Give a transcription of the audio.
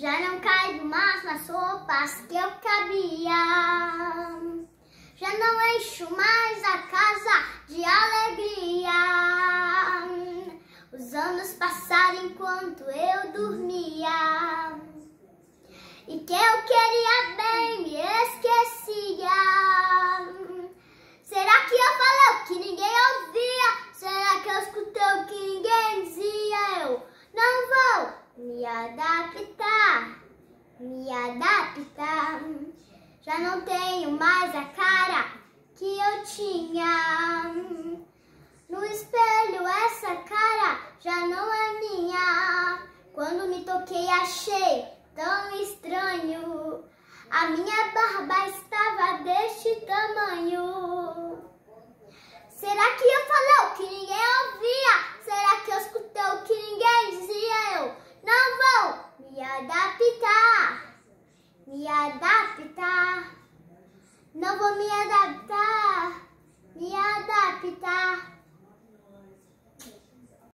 Já não caibo mais nas roupas que eu cabia. Já não encho mais a casa de alegria. Os anos passaram enquanto eu dormia. E que eu queria bem me esquecia. Será que eu falei o que ninguém ouvia? Será que eu escutei o que ninguém dizia? Eu não vou me adaptar, me adaptar. Já não tenho mais a cara que eu tinha. No espelho essa cara já não é minha. Quando me toquei achei tão estranho. A minha barba estava deste tamanho. Será que eu falei o que ninguém ouvia? Será que eu escutei o que ninguém dizia? Eu não vou me adaptar, me adaptar. Não vou me adaptar, me adaptar.